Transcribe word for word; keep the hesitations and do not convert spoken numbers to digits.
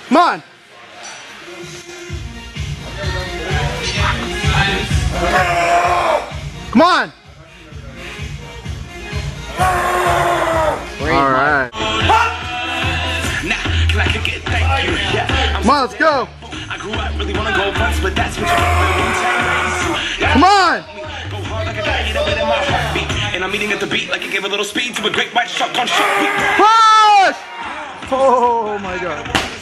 Come on. Come on. All right. Come on, let's go. I grew up really wanna go once, but that's what you Come on. go hard like I got hit up in my heartbeat. And I'm eating at the beat like I gave a little speed to a great white shark on shark. Push! Oh my God.